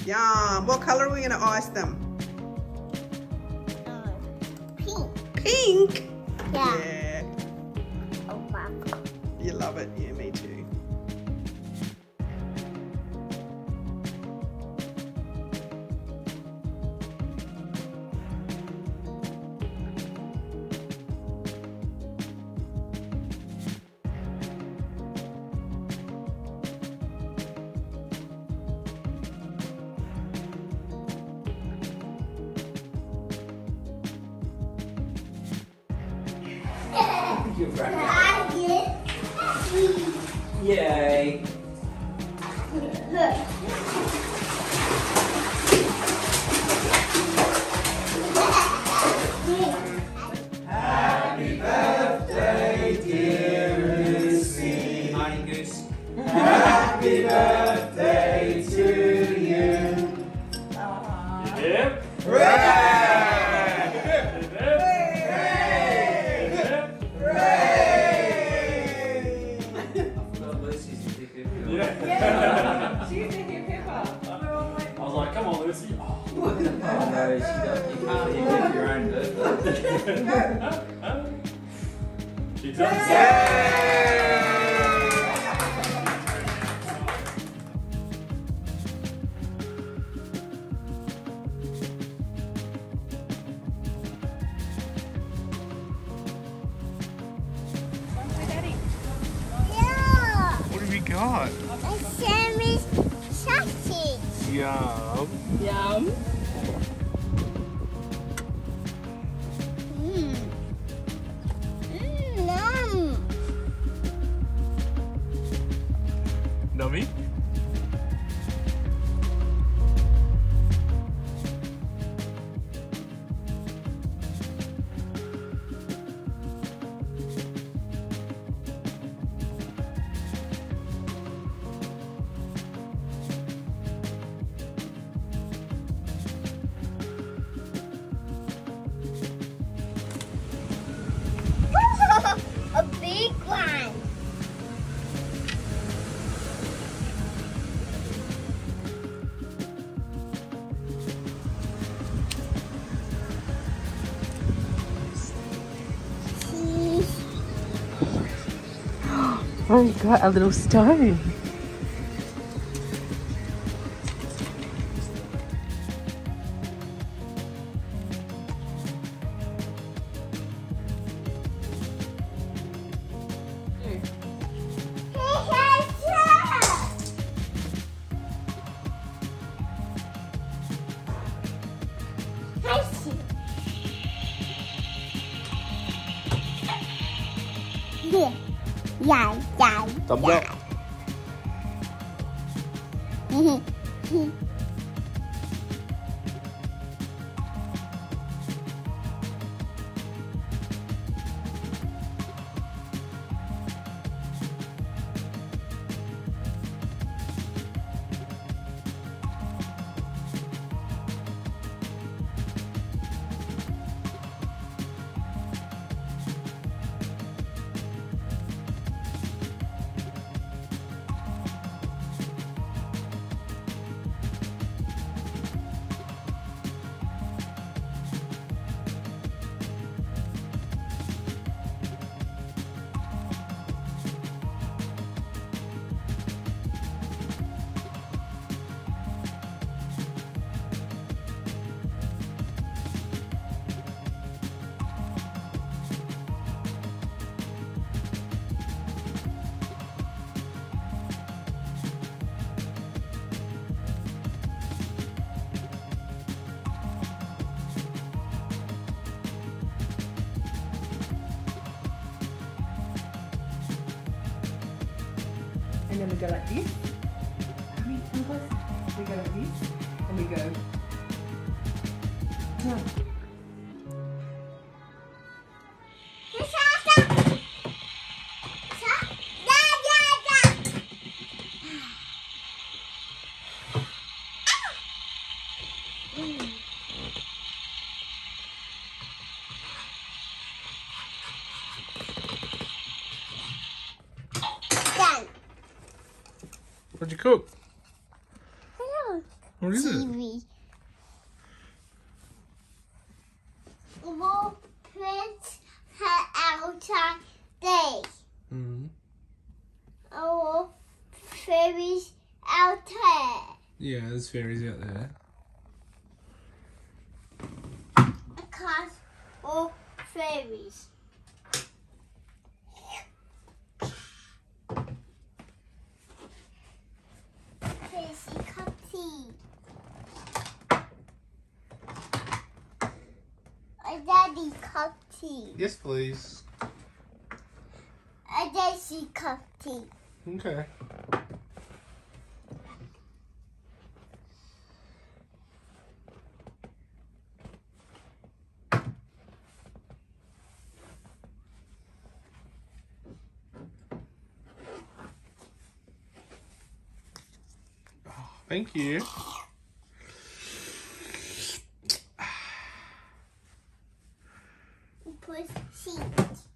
Yum. What color are we gonna ice them? Pink. Pink? Yeah. Yeah. Oh, wow. You love it. Yeah, me too. You're right. Yay. Happy birthday, dear Lucy. Honey Goose. Happy birthday to you. Hip. She's in your pippa. I was like, come on, Lucy. Oh. Oh no, she doesn't. You can't even your own birthday. She does. Yeah. What have we got? A sandwich sausage. Yum. Yum. Mmm. Mmm, yum. Nummy? A big one. Cheese. Oh, you got a little stone. Yeah, yeah, yeah. Thumbs up. Mhm. And then we go like this. Come close. We go like this. And we go. No. Done. What'd you cook? Hello. What is it? TV. We'll put her outside day. Mm. Our fairies out there. Yeah, there's fairies out there. Because all fairies. Crazy cupcake. A daddy cupcake. Yes, please. A daisy cupcake. Okay. Thank you. Put seat.